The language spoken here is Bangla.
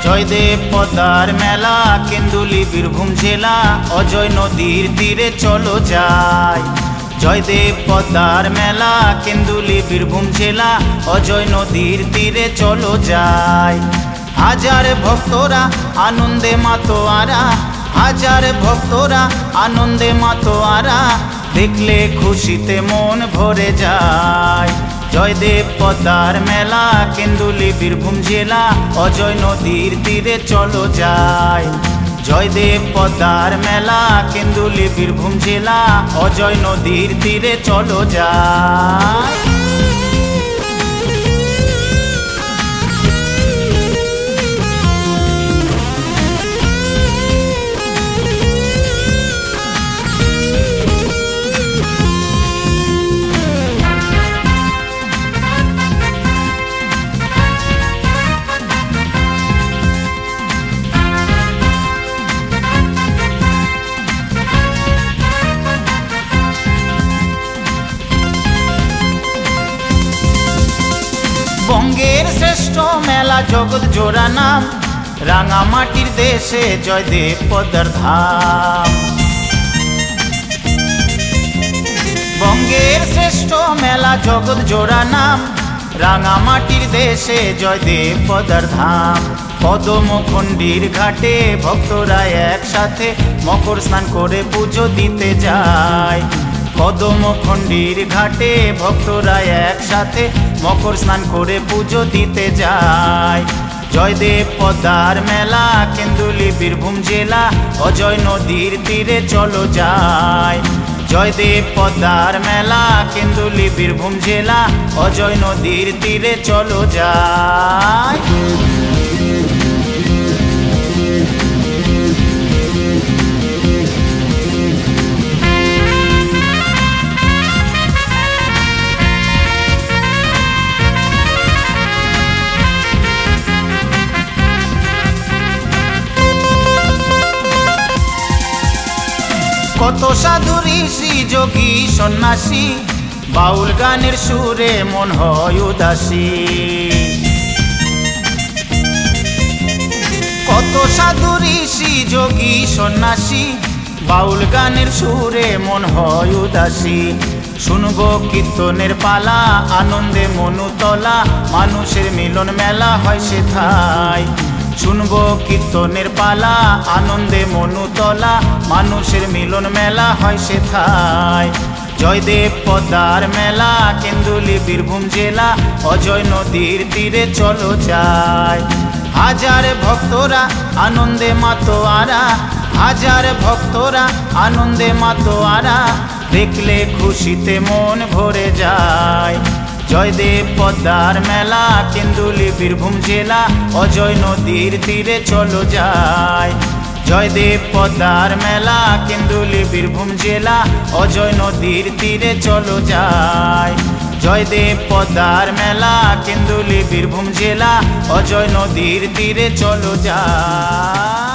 জয়দেব পদ্মার মেলা কেন্দুলি বীরভূম জেলা অজয় নদীর তীরে চলো যাই। জয়দেব পদ্মার মেলা কেন্দুলি বীরভূম জেলা অজয় নদীর তীরে চলো যাই। হাজার ভক্তরা আনন্দে মাতোয়ারা, হাজার ভক্তরা আনন্দে মাতোয়ারা, দেখলে খুশিতে মন ভরে যায়। জয়দেব পদ্মার মেলা কেন্দুলি বীরভূম জেলা অজয় নদীর তীরে চলো যাই। জয়দেব পদ্মার মেলা কেন্দুলি বীরভূম জেলা অজয় নদীর তীরে চলো যাই। বঙ্গের শ্রেষ্ঠ মেলা জগৎ জোড়া নাম, রাঙামাটির দেশে জয়দেব পদ্মার ধাম। বঙ্গের শ্রেষ্ঠ মেলা জগৎ জোড়া নাম, রাঙামাটির দেশে জয়দেব পদ্মার ধাম। পদমখণ্ডির ঘাটে ভক্তরা একসাথে মকর স্নান করে পুজো দিতে যায়। পদমখণ্ডির ঘাটে ভক্তরা একসাথে মকর স্নান করে পুজো দিতে যায়। জয়দেব পদ্মার মেলা কেন্দুলি বীরভূম জেলা অজয় নদীর তীরে চলো যাই। জয়দেব পদ্মার মেলা কেন্দুলি বীরভূম জেলা অজয় নদীর তীরে চলো যাই। কত সাধু ঋষি যোগী সন্ন্যাসী, বাউল গানের সুরে মন হয় উদাসী। কত সাধু ঋষি যোগী সন্ন্যাসী, বাউল গানের সুরে মন হয় উদাসী। শুনবো কীর্তনের পালা আনন্দে মনুতলা, মানুষের মিলন মেলা হয় সেথায়। শুনবো কীর্তনের পালা আনন্দে মনুতলা, মানুষের মিলন মেলা হয় সেথায়। জয়দেব পদ্মার মেলা কেন্দুলি বীরভূম জেলা অজয় নদীর তীরে চলো যাই। হাজার ভক্তরা আনন্দে মাতোয়ারা, হাজার ভক্তরা আনন্দে মাতোয়ারা, দেখলে খুশিতে মন ভরে যায়। জয়দেব পদ্মার মেলা কেন্দুলি বীরভূম জেলা অজয় নদীর তীরে চলো যাই। জয়দেব পদ্মার মেলা কেন্দুলি বীরভূম জেলা অজয় নদীর তীরে চলো যাই। জয়দেব পদ্মার মেলা কেন্দুলি বীরভূম জেলা অজয় নদীর তীরে চলো যাই।